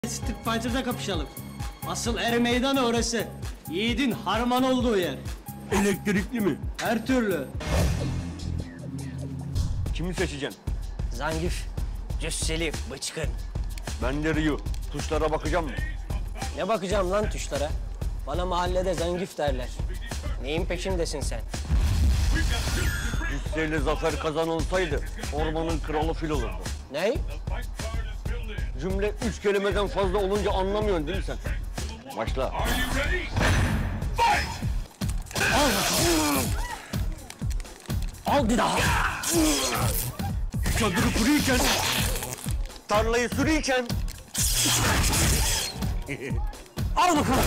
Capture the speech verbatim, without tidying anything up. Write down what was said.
Street Fighter'da kapışalım. Asıl er meydanı orası. Yiğidin harman olduğu yer. Elektrikli mi? Her türlü. Kimi seçeceksin? Zangif, cüsseli, bıçkın. Ben de Ryu. Tuşlara bakacağım mı? Ne bakacağım lan tuşlara? Bana mahallede Zangif derler. Neyin peşindesin sen? Cüsseyle zafer kazanılsaydı ormanın kralı fil olurdu. Ney? Cümle üç kelimeden fazla olunca anlamıyorsun değil mi sen? Başla. Al bir daha. Çadırı kuruyken, tarlayı sürüyken. Al bakalım.